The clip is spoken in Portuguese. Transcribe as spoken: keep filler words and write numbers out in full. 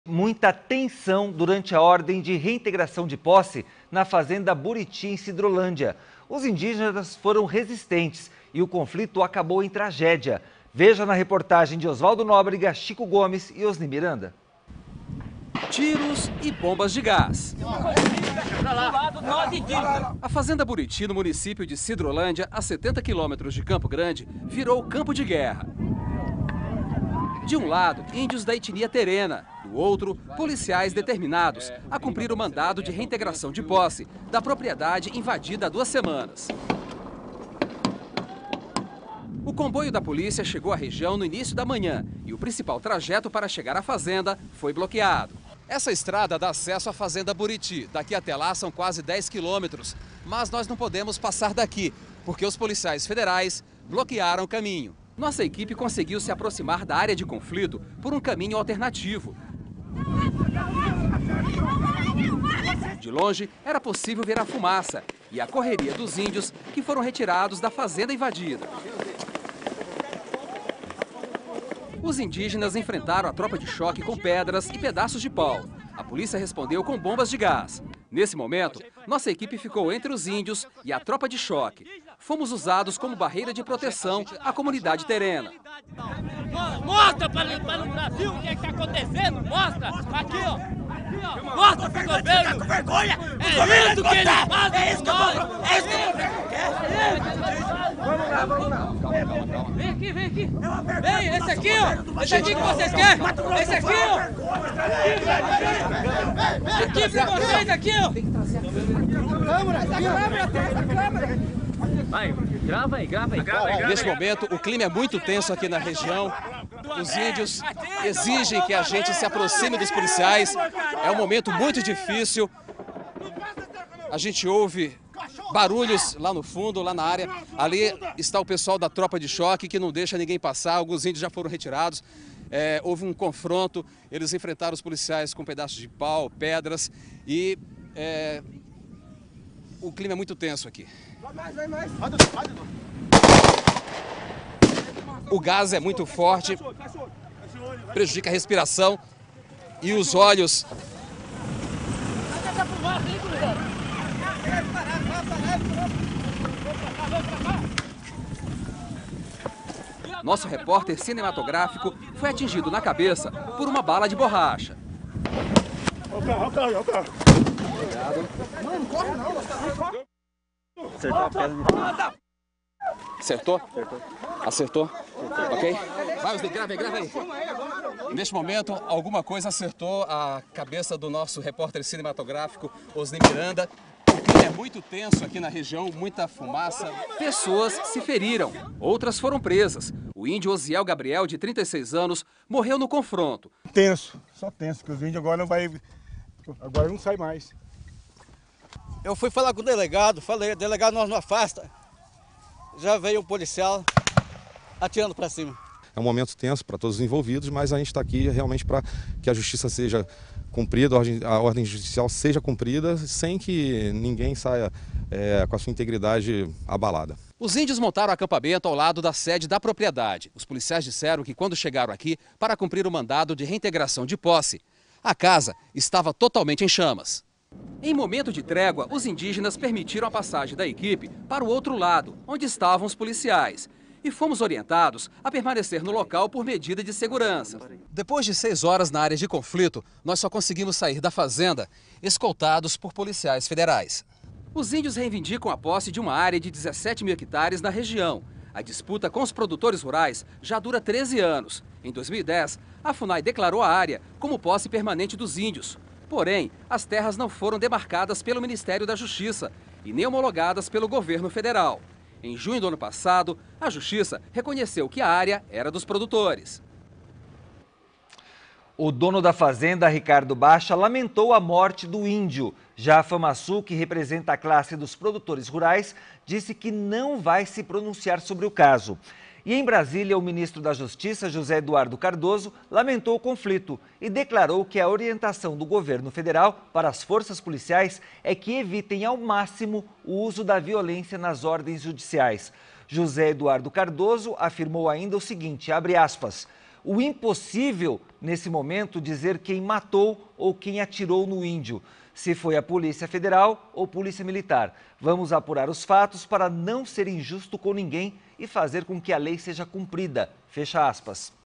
Muita tensão durante a ordem de reintegração de posse na fazenda Buriti, em Sidrolândia. Os indígenas foram resistentes e o conflito acabou em tragédia. Veja na reportagem de Oswaldo Nóbrega, Chico Gomes e Osni Miranda. Tiros e bombas de gás. A fazenda Buriti, no município de Sidrolândia, a setenta quilômetros de Campo Grande, virou campo de guerra. De um lado, índios da etnia terena. Do outro, policiais determinados a cumprir o mandado de reintegração de posse da propriedade invadida há duas semanas. O comboio da polícia chegou à região no início da manhã e o principal trajeto para chegar à fazenda foi bloqueado. Essa estrada dá acesso à fazenda Buriti. Daqui até lá são quase dez quilômetros, mas nós não podemos passar daqui, porque os policiais federais bloquearam o caminho. Nossa equipe conseguiu se aproximar da área de conflito por um caminho alternativo. De longe, era possível ver a fumaça e a correria dos índios que foram retirados da fazenda invadida. Os indígenas enfrentaram a tropa de choque com pedras e pedaços de pau. A polícia respondeu com bombas de gás. Nesse momento, nossa equipe ficou entre os índios e a tropa de choque. Fomos usados como barreira de proteção à comunidade terena. Mostra para o Brasil o que está acontecendo. Mostra. Aqui, ó. Aqui, ó. Mostra para o governo. Com vergonha. É isso que eles fazem. É isso que eu vou. É isso que eu Vamos lá, vamos lá. Calma, calma, calma. Vem aqui, vem aqui. Vem, esse aqui, ó. Esse aqui que vocês querem. Esse aqui, ó. Aqui para vocês, aqui, ó. Câmera, câmera, câmera. Vai, grava aí, grava aí. Grava aí. Neste momento, o clima é muito tenso aqui na região. Os índios exigem que a gente se aproxime dos policiais. É um momento muito difícil. A gente ouve barulhos lá no fundo, lá na área. Ali está o pessoal da tropa de choque que não deixa ninguém passar. Alguns índios já foram retirados. É, houve um confronto. Eles enfrentaram os policiais com pedaços de pau, pedras e é, o clima é muito tenso aqui. O gás é muito forte, prejudica a respiração e os olhos. Nosso repórter cinematográfico foi atingido na cabeça por uma bala de borracha. Obrigado. Não, corre não. Acertou a pedra de Acertou? Acertou. Acertou? Ok? Vai, Osni, grava aí, grava aí. Neste momento, alguma coisa acertou a cabeça do nosso repórter cinematográfico, Osni Miranda. O clima é muito tenso aqui na região, muita fumaça. Pessoas se feriram, outras foram presas. O índio Osiel Gabriel, de trinta e seis anos, morreu no confronto. Tenso, só tenso, que os índios agora não vai, agora não sai mais. Eu fui falar com o delegado, falei, delegado, nós não afasta. Já veio o policial atirando para cima. É um momento tenso para todos os envolvidos, mas a gente está aqui realmente para que a justiça seja cumprida, a ordem, a ordem judicial seja cumprida, sem que ninguém saia é, com a sua integridade abalada. Os índios montaram acampamento ao lado da sede da propriedade. Os policiais disseram que quando chegaram aqui para cumprir o mandado de reintegração de posse, a casa estava totalmente em chamas. Em momento de trégua, os indígenas permitiram a passagem da equipe para o outro lado, onde estavam os policiais. E fomos orientados a permanecer no local por medida de segurança. Depois de seis horas na área de conflito, nós só conseguimos sair da fazenda escoltados por policiais federais. Os índios reivindicam a posse de uma área de dezessete mil hectares na região. A disputa com os produtores rurais já dura treze anos. Em dois mil e dez, a FUNAI declarou a área como posse permanente dos índios. Porém, as terras não foram demarcadas pelo Ministério da Justiça e nem homologadas pelo governo federal. Em junho do ano passado, a Justiça reconheceu que a área era dos produtores. O dono da fazenda, Ricardo Baixa, lamentou a morte do índio. Já a FamaSul, que representa a classe dos produtores rurais, disse que não vai se pronunciar sobre o caso. E em Brasília, o ministro da Justiça, José Eduardo Cardoso, lamentou o conflito e declarou que a orientação do governo federal para as forças policiais é que evitem ao máximo o uso da violência nas ordens judiciais. José Eduardo Cardoso afirmou ainda o seguinte, abre aspas, o impossível, nesse momento, dizer quem matou ou quem atirou no índio, se foi a Polícia Federal ou Polícia Militar. Vamos apurar os fatos para não ser injusto com ninguém e fazer com que a lei seja cumprida. Fecha aspas.